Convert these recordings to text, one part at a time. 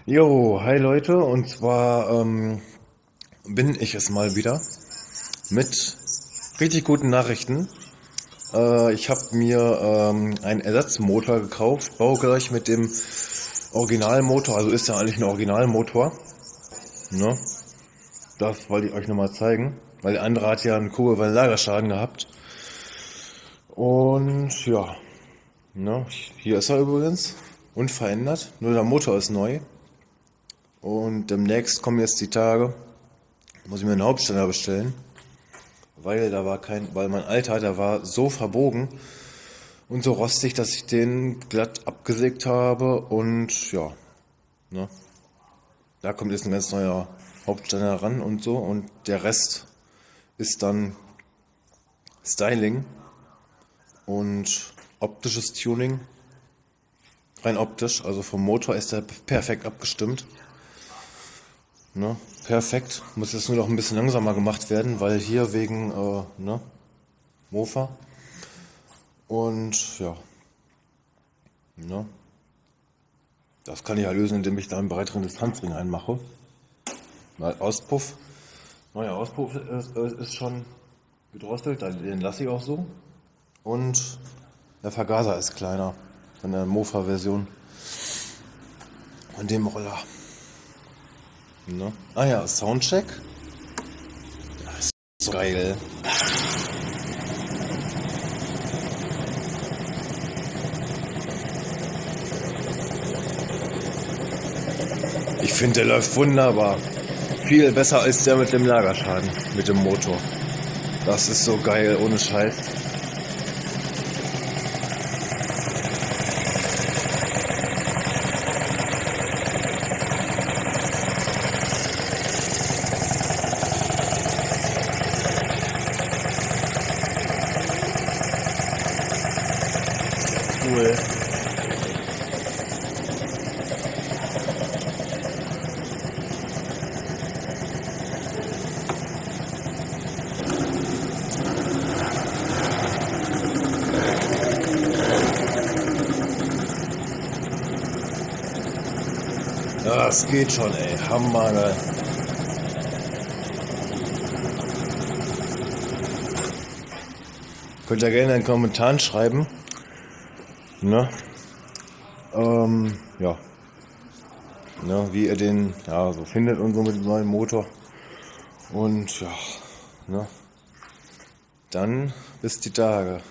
Jo, hi Leute, und zwar bin ich es mal wieder mit richtig guten Nachrichten. Ich habe mir einen Ersatzmotor gekauft, baugleich mit dem Originalmotor, also ist ja eigentlich ein Originalmotor, ne? Das wollte ich euch nochmal zeigen, weil der andere hat ja einen Kurbelwellenlagerschaden gehabt. Und ja, ne? Hier ist er übrigens, unverändert, nur der Motor ist neu. Und demnächst kommen jetzt die Tage, muss ich mir einen Hauptständer bestellen, weil mein alter, der war so verbogen und so rostig, dass ich den glatt abgesägt habe und ja, ne, da kommt jetzt ein ganz neuer Hauptständer ran und so und der Rest ist dann Styling und optisches Tuning, rein optisch, also vom Motor ist er perfekt abgestimmt. Ne, perfekt. Muss jetzt nur noch ein bisschen langsamer gemacht werden, weil hier wegen ne, Mofa. Und ja, ne, das kann ich ja lösen, indem ich da einen breiteren Distanzring einmache. Mal Auspuff. Neuer Auspuff ist schon gedrosselt, den lasse ich auch so. Und der Vergaser ist kleiner von der Mofa-Version von dem Roller. Ne? Ah ja, Soundcheck. Das ist so geil. Ich finde, der läuft wunderbar. Viel besser als der mit dem Lagerschaden, mit dem Motor. Das ist so geil, ohne Scheiß. Cool. Ja, das geht schon, ey. Hammergeil. Könnt ihr gerne in den Kommentaren schreiben. Ne? Ja. Ne, wie ihr den ja, so findet und so mit dem neuen Motor. Und ja, ne? Dann bis die Tage.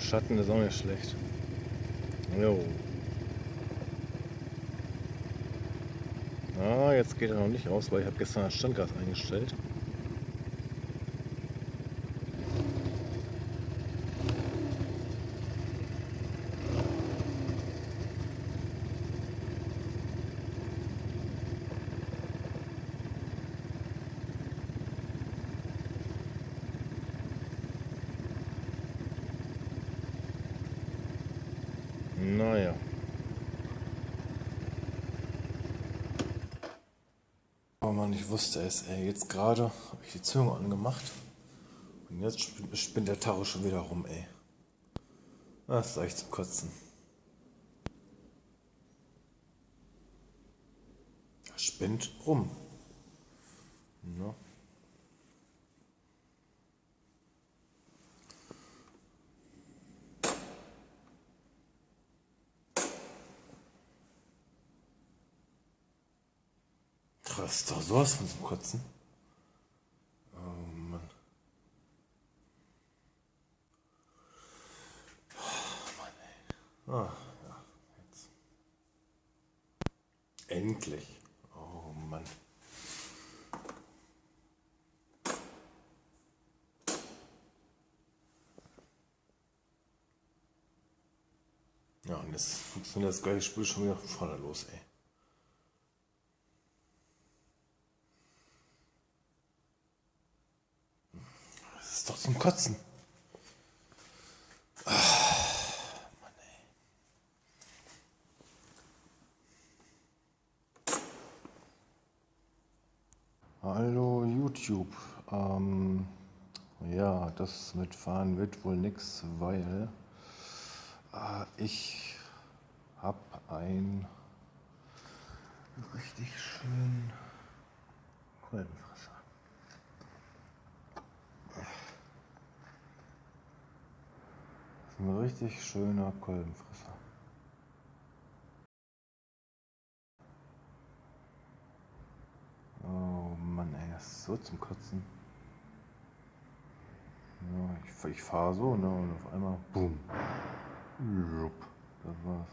Schatten ist auch nicht schlecht. Jo. Ah, jetzt geht er noch nicht aus, weil ich habe gestern das Standgas eingestellt. Naja. Oh Mann, ich wusste es, ey. Jetzt gerade habe ich die Zündung angemacht. Und jetzt spinnt der Tacho schon wieder rum, ey. Das ist echt zum Kotzen. Er spinnt rum. Ja. Das ist doch sowas von zum Kotzen. Oh Mann. Oh Mann, ey. Ah, ja, jetzt. Endlich. Oh Mann. Ja, und jetzt funktioniert das gleiche Spiel schon wieder von vorne los, ey. Das ist doch zum Kotzen. Mann, ey. Hallo YouTube. Ja, das mit Fahren wird wohl nix, weil ich habe ein richtig schön Kolbenfresser. Das ist ein richtig schöner Kolbenfresser. Oh Mann, ey, das ist so zum Kotzen. Ja, ich fahre so, ne, und auf einmal, boom. Jupp, das war's.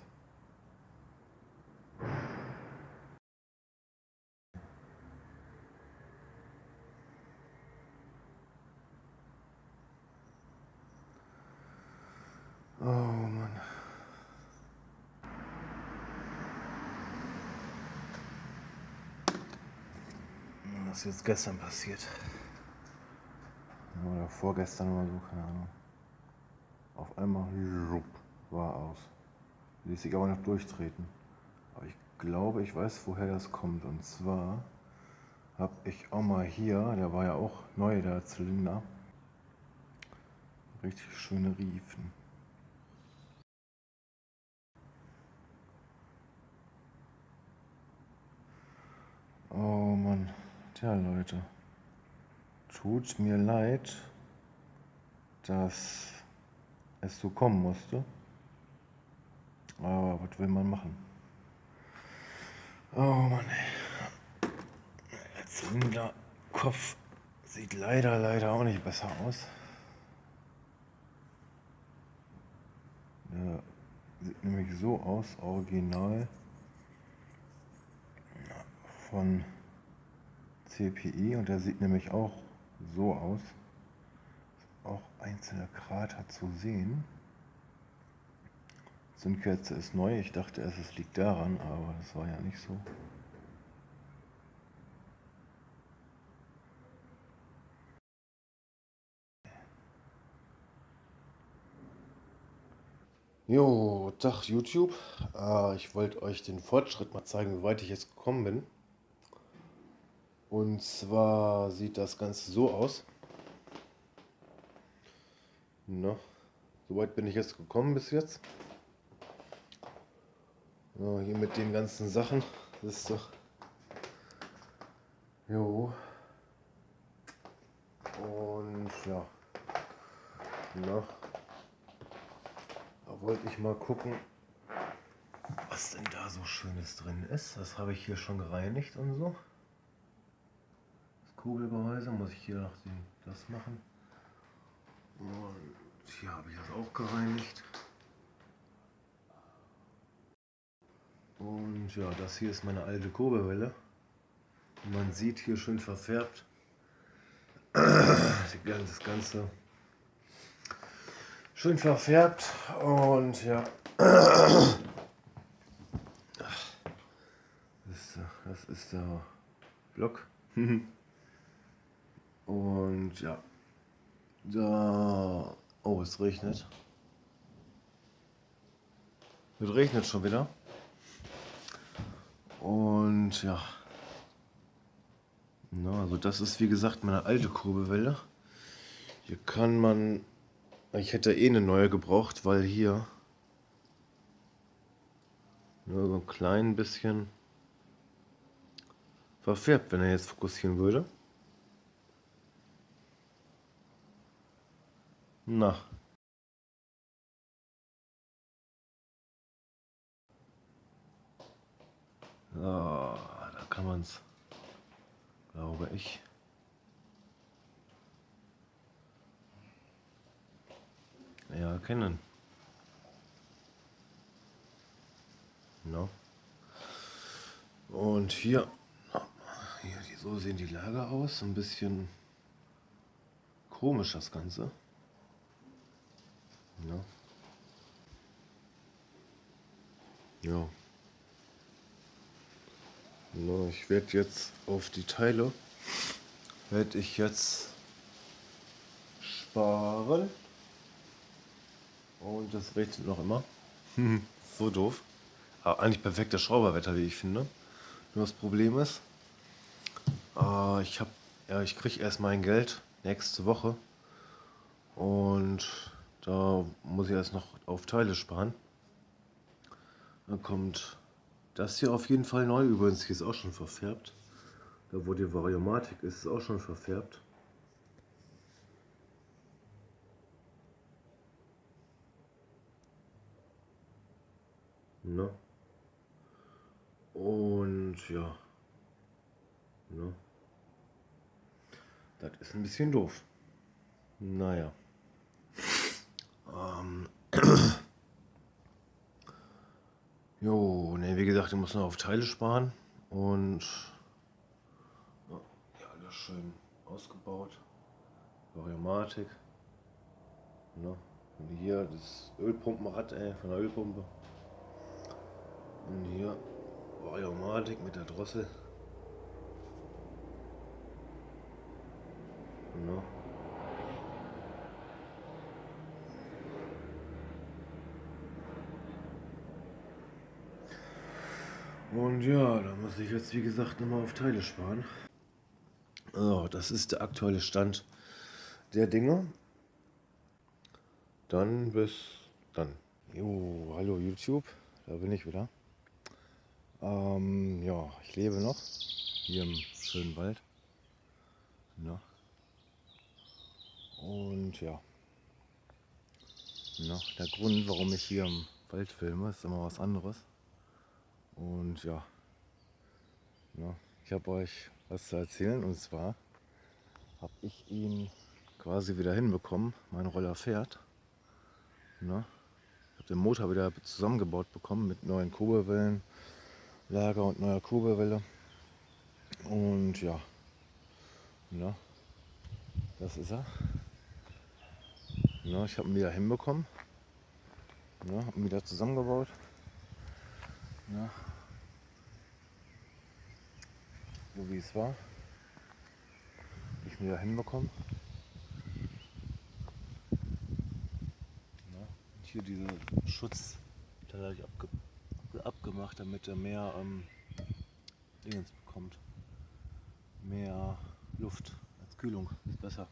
Oh Mann. Was ist jetzt gestern passiert? Oder vorgestern oder so, keine Ahnung. Auf einmal, jupp, war aus. Ließ sich aber noch durchtreten. Aber ich glaube, ich weiß, woher das kommt. Und zwar habe ich auch mal hier, der war ja auch neu, der Zylinder, richtig schöne Riefen. Oh Mann, tja Leute, tut mir leid, dass es so kommen musste. Aber was will man machen? Oh Mann, ey. Der Zylinderkopf sieht leider auch nicht besser aus. Der sieht nämlich so aus, original von CPI, und der sieht nämlich auch so aus. Auch einzelne Krater zu sehen. Zündkerze ist neu, ich dachte erst, es liegt daran, aber das war ja nicht so. Jo, Tag YouTube. Ich wollte euch den Fortschritt mal zeigen, wie weit ich jetzt gekommen bin. Und zwar sieht das Ganze so aus. Na, so weit bin ich jetzt gekommen bis jetzt. Ja, hier mit den ganzen Sachen. Das ist doch. Jo. Und ja. Na. Da wollte ich mal gucken, was denn da so Schönes drin ist. Das habe ich hier schon gereinigt und so. Das Kugelgehäuse muss ich hier noch das machen. Und Hier habe ich das auch gereinigt. Und ja, das hier ist meine alte Kurbelwelle. Man sieht hier schön verfärbt. Das Ganze schön verfärbt. Und ja, das ist der Block. Und ja, da. Oh, es regnet. Es regnet schon wieder. Und ja. Na, also das ist wie gesagt meine alte Kurbelwelle. Hier kann man. Ich hätte eh eine neue gebraucht, weil hier nur so ein klein bisschen verfärbt, wenn er jetzt fokussieren würde. Na. Da kann man es, glaube ich. Ja, erkennen. No. Und hier, so sehen die Lager aus. Ein bisschen komisch das Ganze. No. Ja. No, ich werde jetzt auf die Teile, werde ich jetzt sparen. Und das regnet noch immer. So doof. Aber eigentlich perfektes Schrauberwetter, wie ich finde. Nur das Problem ist, ich kriege erst mein Geld nächste Woche. Und da muss ich erst noch auf Teile sparen. Dann kommt das hier auf jeden Fall neu. Übrigens, hier ist auch schon verfärbt. Da wo die Variomatik ist, ist auch schon verfärbt. Ne? Und ja. Ne? Das ist ein bisschen doof. Naja. Jo, ne, wie gesagt, ich muss noch auf Teile sparen. Und ja, alles schön ausgebaut. Variomatik. Ne? Und hier das Ölpumpenrad von der Ölpumpe. Und hier Variomatik mit der Drossel. Ne? Und ja, da muss ich jetzt wie gesagt nochmal auf Teile sparen. So, das ist der aktuelle Stand der Dinge. Dann bis dann. Jo, hallo YouTube, da bin ich wieder. Ja, ich lebe noch hier im schönen Wald. Ja. Und ja, der Grund, warum ich hier im Wald filme, ist immer was anderes. Und ja, ich habe euch was zu erzählen. Und zwar habe ich ihn quasi wieder hinbekommen. Mein Roller fährt. Ich habe den Motor wieder zusammengebaut bekommen mit neuen Kurbelwellen. Lager und neuer Kurbelwelle. Und ja, das ist er. Ich habe ihn wieder hinbekommen. Habe ihn wieder zusammengebaut. So wie es war. Habe ich ihn wieder hinbekommen. Und hier diese Schutz, da habe ich abgemacht, damit er mehr Dingens bekommt. Mehr Luft als Kühlung. Ist besser.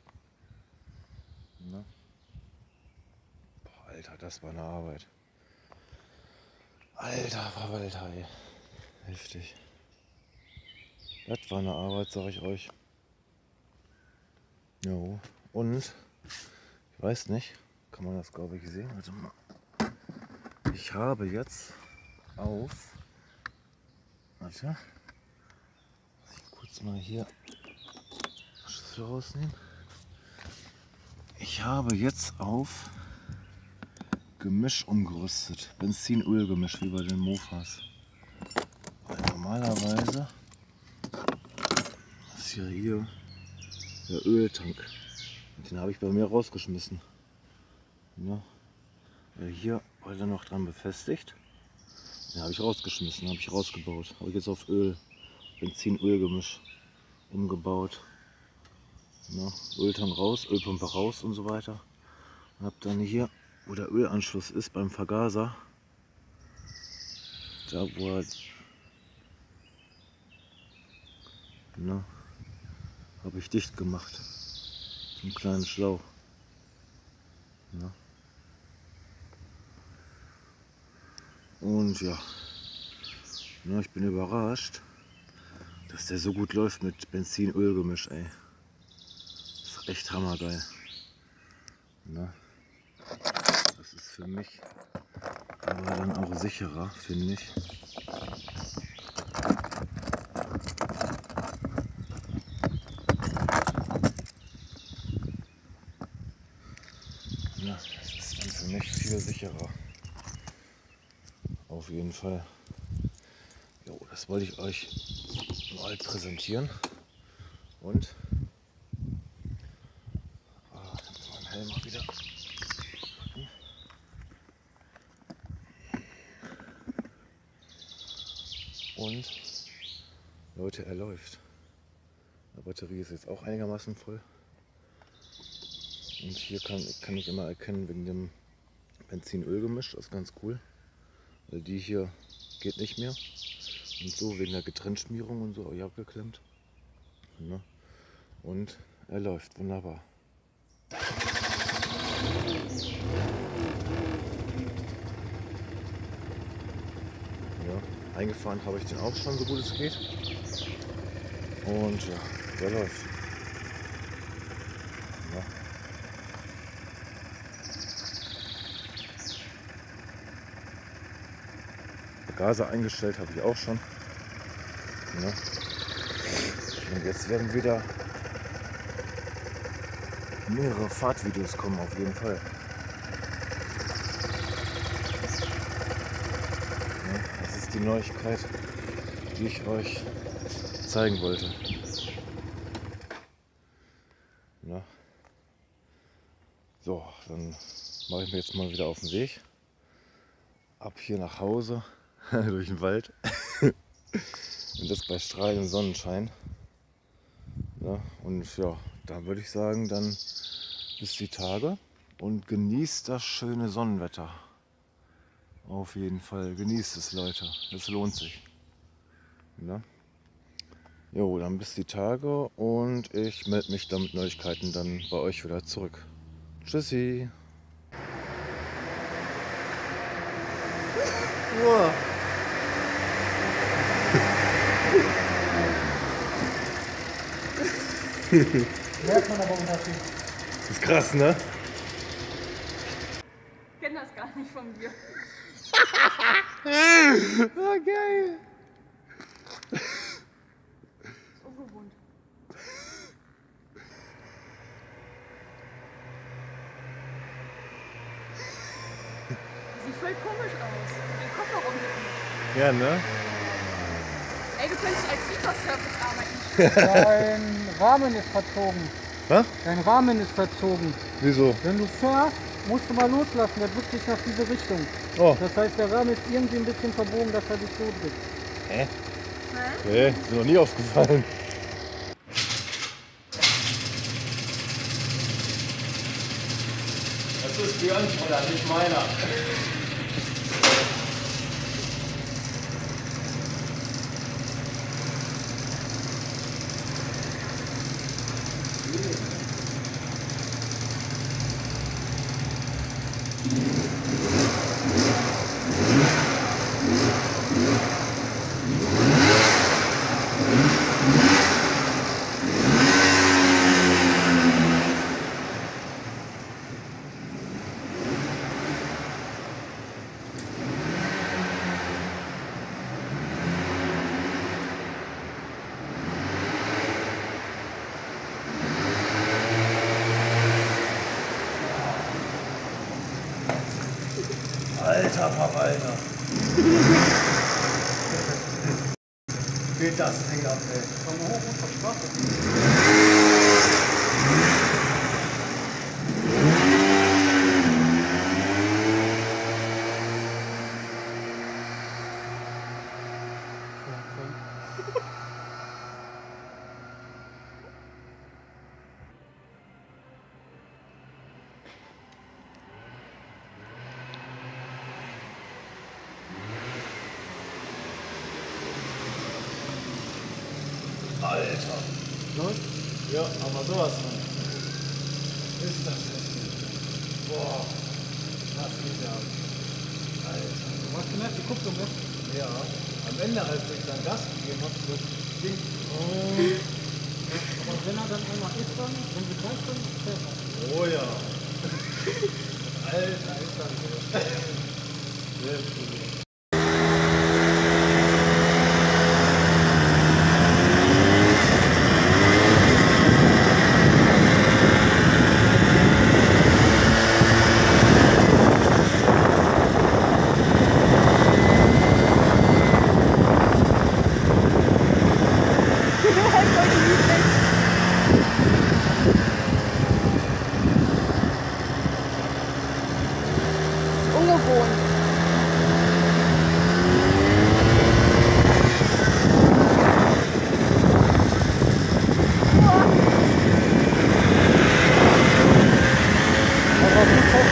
Boah, Alter, das war eine Arbeit. Alter Verwalter, ey. Heftig. Das war eine Arbeit, sag ich euch. Jo. Und ich weiß nicht, kann man das glaube ich sehen? Warte mal. Ich habe jetzt auf. Warte. Muss ich kurz mal hier Schlüssel rausnehmen. Ich habe jetzt auf Gemisch umgerüstet. Benzin-Öl-Gemisch wie bei den Mofas. Weil normalerweise ist ja hier der Öltank. Und den habe ich bei mir rausgeschmissen. Ja. Hier war er noch dran befestigt. Den habe ich rausgeschmissen, habe ich rausgebaut. Habe ich jetzt auf Öl, Benzin-Öl-Gemisch umgebaut. Ja, Öltank raus, Ölpumpe raus und so weiter. Und habe dann hier, wo der Ölanschluss ist, beim Vergaser, da wo er, ne, habe ich dicht gemacht. So einen kleinen Schlauch. Ja. Und ja, ich bin überrascht, dass der so gut läuft mit Benzin-Öl-Gemisch, ey. Das ist echt hammergeil. Na, das ist für mich aber dann auch sicherer, finde ich. Ja, das ist dann für mich viel sicherer. Auf jeden Fall. Jo, das wollte ich euch mal präsentieren. Und mein Helm mal wieder. Und Leute, er läuft. Die Batterie ist jetzt auch einigermaßen voll. Und hier kann ich immer erkennen wegen dem Benzin-Öl-Gemisch, das ist ganz cool. Weil die hier geht nicht mehr. Und so wegen der Getrenntschmierung und so auch abgeklemmt. Ja. Und er läuft wunderbar. Ja, eingefahren habe ich den auch schon, so gut es geht. Und ja, der läuft. Ja. Vergaser eingestellt habe ich auch schon. Ja. Und jetzt werden wieder mehrere Fahrtvideos kommen, auf jeden Fall. Ja, das ist die Neuigkeit, die ich euch zeigen wollte. Ja. So, dann mache ich mir jetzt mal wieder auf den Weg. Ab hier nach Hause, durch den Wald. Und das bei strahlendem Sonnenschein. Ja, und ja, da würde ich sagen, dann bis die Tage und genießt das schöne Sonnenwetter. Auf jeden Fall, genießt es, Leute. Es lohnt sich. Ja. Jo, dann bis die Tage und ich melde mich dann mit Neuigkeiten dann bei euch wieder zurück. Tschüssi. Wow. Merkt man aber Unterschied. Das ist krass, ne? Ich kenne das gar nicht von dir. Ah, geil. Das ist ungewohnt. Sieht voll komisch aus. Den Kofferraum hinten. Ja, ne? Ey, du könntest als Lieferservice arbeiten. Dein Rahmen ist verzogen. Was? Dein Rahmen ist verzogen. Wieso? Wenn du fährst, musst du mal loslassen. Der drückt dich nach diese Richtung. Oh. Das heißt, der Rahmen ist irgendwie ein bisschen verbogen, dass er dich so drückt. Hä? Hä? Nee, ist mir noch nie aufgefallen. Das ist Björn oder nicht meiner. Alter Verwalter. Geht das Ding ab, ey. Komm mal hoch und Straße. Alter. Läuft? Ja, aber sowas von. Ist das heftig. Boah. Das geht ja ab. Alter. Du hast gemerkt, die Kupplung weg. Ja. Am Ende, als ich dann Gas gegeben habe, so Ding. Aber wenn er dann einmal ist, dann, wenn wir gleich sind, fährt er. Oh ja. Alter, ist das so. Sehr cool. Ungewohnt. Aber gut hoch,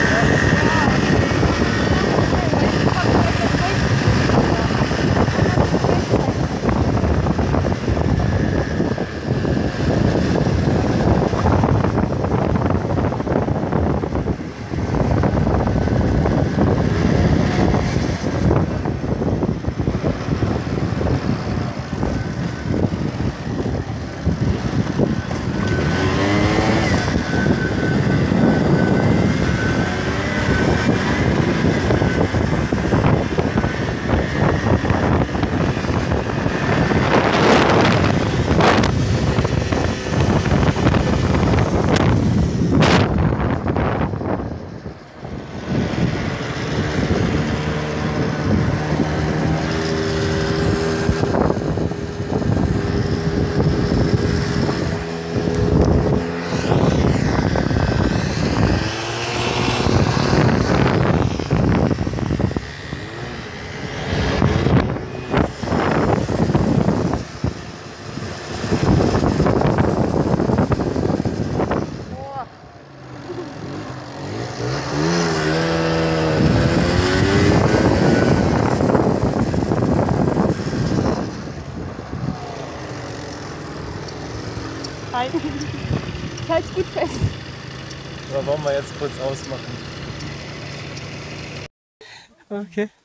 Halt gut fest. Oder wollen wir jetzt kurz ausmachen? Okay.